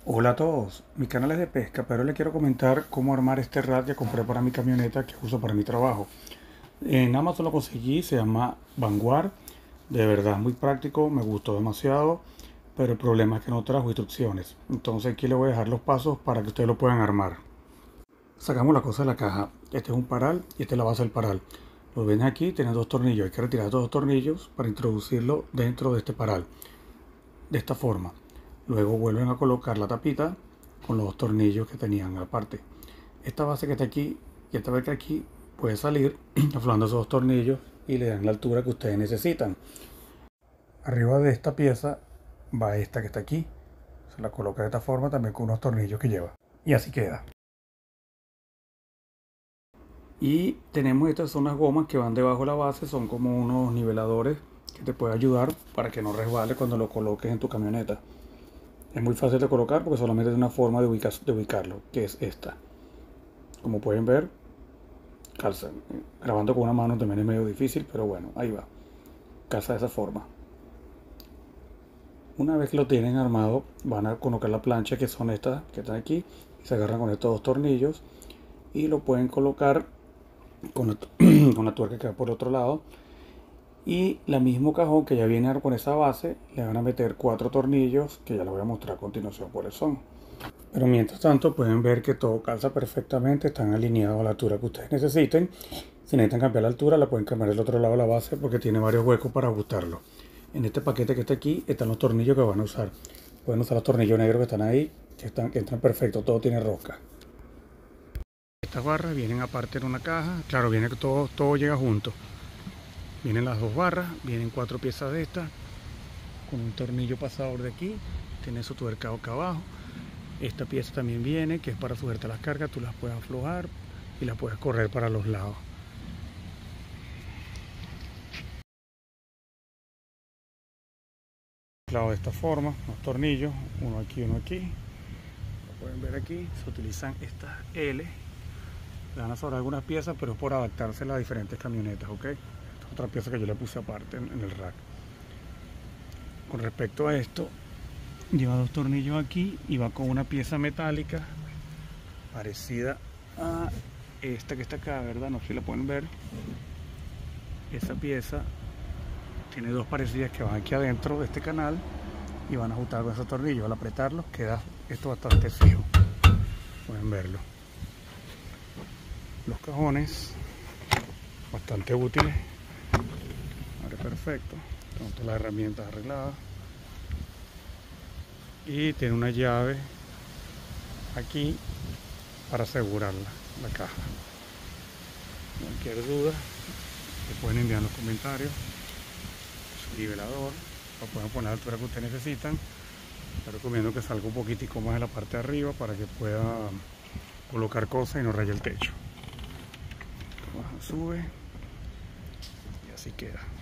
Hola a todos, mi canal es de pesca, pero le quiero comentar cómo armar este rack que compré para mi camioneta que uso para mi trabajo. En Amazon lo conseguí, se llama Vanguard, de verdad muy práctico, me gustó demasiado, pero el problema es que no trajo instrucciones. Entonces aquí le voy a dejar los pasos para que ustedes lo puedan armar. Sacamos la cosa de la caja, este es un paral y esta es la base del paral. Lo ven aquí, tiene dos tornillos, hay que retirar estos dos tornillos para introducirlo dentro de este paral, de esta forma. Luego vuelven a colocar la tapita con los dos tornillos que tenían aparte. Esta base que está aquí y esta vez que aquí puede salir aflojando esos dos tornillos y le dan la altura que ustedes necesitan. Arriba de esta pieza va esta que está aquí. Se la coloca de esta forma también con unos tornillos que lleva. Y así queda. Y tenemos estas son las gomas que van debajo de la base. Son como unos niveladores que te pueden ayudar para que no resbale cuando lo coloques en tu camioneta. Es muy fácil de colocar porque solamente hay una forma de ubicarlo, que es esta. Como pueden ver, calza. Grabando con una mano también es medio difícil, pero bueno, ahí va. Calza de esa forma. Una vez que lo tienen armado, van a colocar la plancha, que son estas que están aquí, y se agarran con estos dos tornillos y lo pueden colocar con la tuerca que va por otro lado. Y la mismo cajón que ya viene con esa base, le van a meter 4 tornillos que ya les voy a mostrar a continuación cuáles son. Pero mientras tanto pueden ver que todo calza perfectamente, están alineados a la altura que ustedes necesiten. Si necesitan cambiar la altura, la pueden cambiar del otro lado de la base porque tiene varios huecos para ajustarlo. En este paquete que está aquí están los tornillos que van a usar. Pueden usar los tornillos negros que están ahí, que entran perfecto, todo tiene rosca. Estas barras vienen aparte en una caja, claro, viene todo llega junto. Vienen las dos barras, vienen 4 piezas de estas, con un tornillo pasador de aquí, tiene su tuerca acá abajo. Esta pieza también viene, que es para sujetar las cargas, tú las puedes aflojar y las puedes correr para los lados. Clavo de esta forma, los tornillos, uno aquí, uno aquí. Como pueden ver aquí, se utilizan estas L. Le van a sobrar algunas piezas, pero es por adaptarse a las diferentes camionetas, ¿ok? Esta es otra pieza que yo le puse aparte en el rack. Con respecto a esto, lleva 2 tornillos aquí y va con una pieza metálica parecida a esta que está acá, ¿verdad? No sé si la pueden ver. Esa pieza tiene 2 parecidas que van aquí adentro de este canal y van a ajustar con esos tornillos. Al apretarlos queda esto bastante fijo. Pueden verlo. Los cajones bastante útiles. Abre perfecto. Con todas las herramientas arregladas. Y tiene una llave aquí para asegurarla, la caja. Cualquier duda se pueden enviar en los comentarios. Su nivelador lo pueden poner a la altura que ustedes necesitan. Les recomiendo que salga un poquitico más en la parte de arriba para que pueda colocar cosas y no raye el techo. Baja, sube y así queda.